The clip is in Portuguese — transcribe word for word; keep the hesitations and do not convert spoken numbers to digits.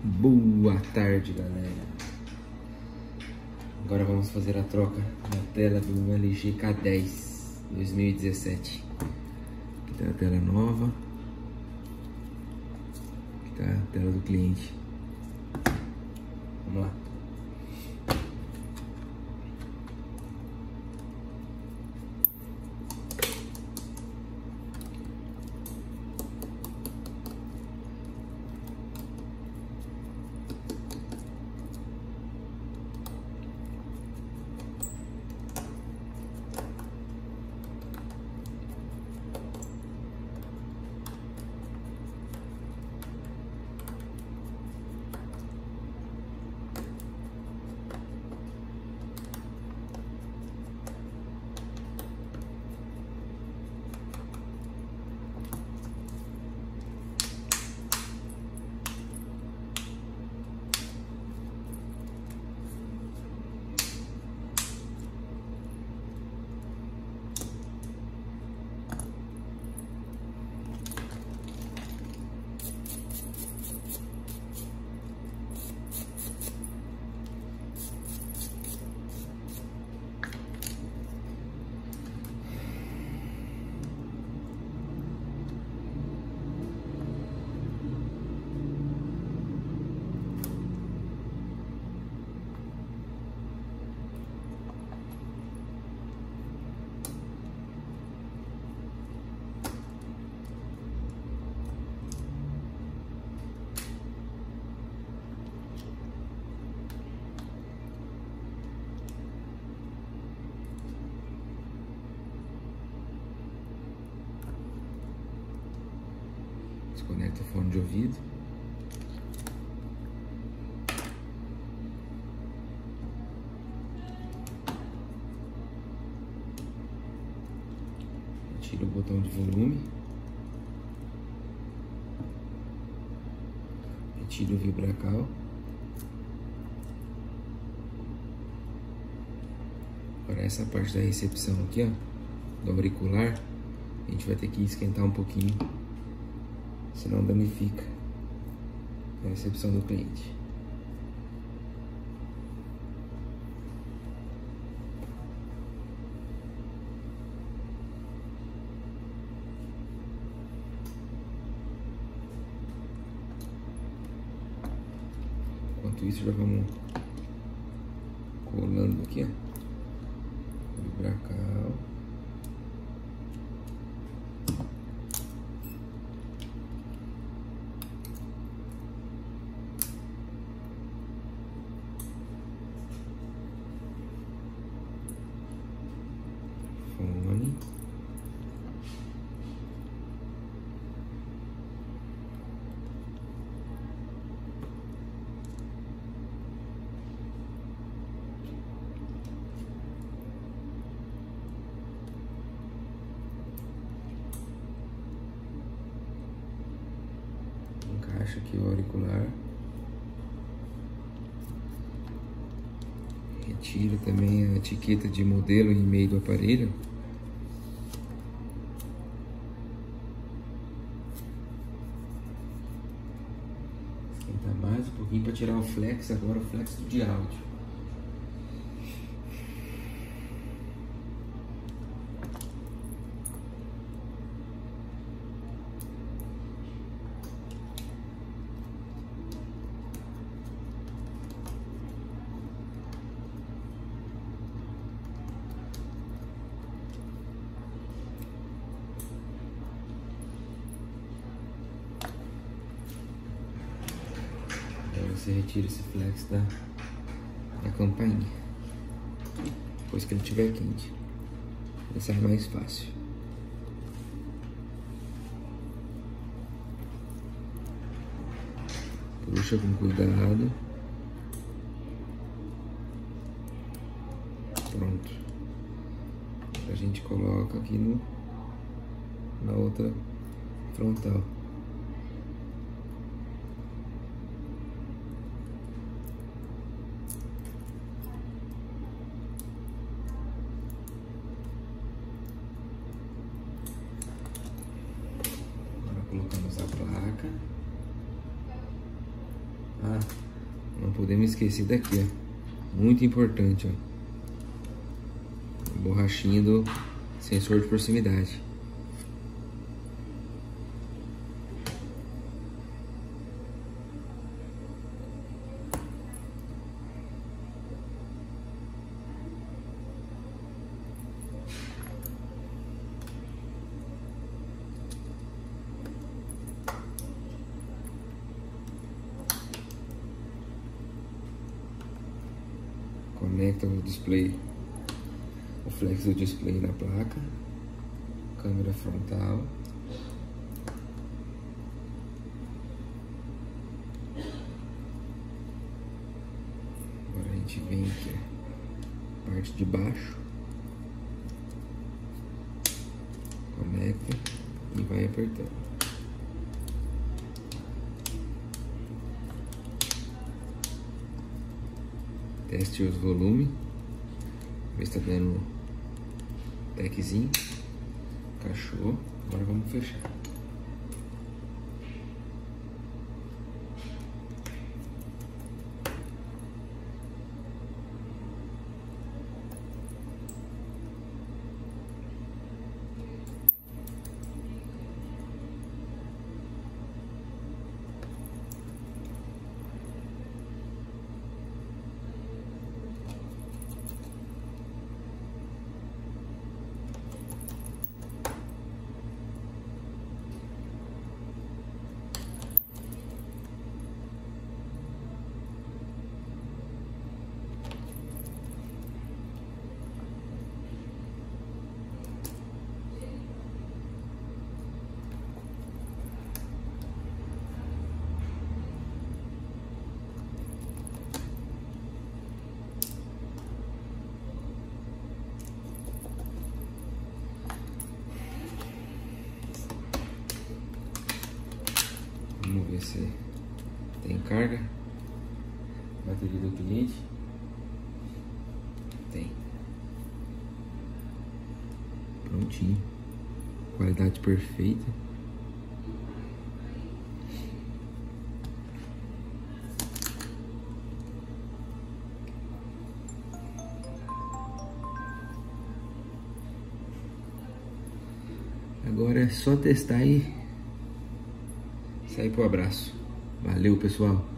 Boa tarde, galera. Agora vamos fazer a troca da tela do L G K dez dois mil e dezessete. Aqui tá a tela nova. Aqui tá a tela do cliente. Vamos lá. Desconecta o fone de ouvido. Tira o botão de volume. Retira o vibracal. Agora essa parte da recepção aqui, ó, do auricular, a gente vai ter que esquentar um pouquinho, senão danifica a recepção do cliente. Enquanto isso, já vamos colando aqui, ó, o vibracal. Fone. Encaixa aqui o auricular. Retira também a etiqueta de modelo em meio do aparelho. Esquentar mais um pouquinho para tirar o flex agora, o flex de áudio. Você retira esse flex da, da campainha depois que ele estiver quente, vai sair mais fácil. Puxa com cuidado. Pronto. A gente coloca aqui no, na outra frontal. Colocamos a placa. Ah, não podemos esquecer daqui, ó. Muito importante, ó. A borrachinha do sensor de proximidade. Conecta o display, o flex do display na placa, câmera frontal, agora a gente vem aqui, ó, parte de baixo, conecta e vai apertando. Teste os volumes, ver se tá dando techzinho, encaixou, agora vamos fechar. Vamos ver se tem carga. Bateria do cliente. Tem. Prontinho. Qualidade perfeita. Agora é só testar e sair pro abraço. Valeu, pessoal.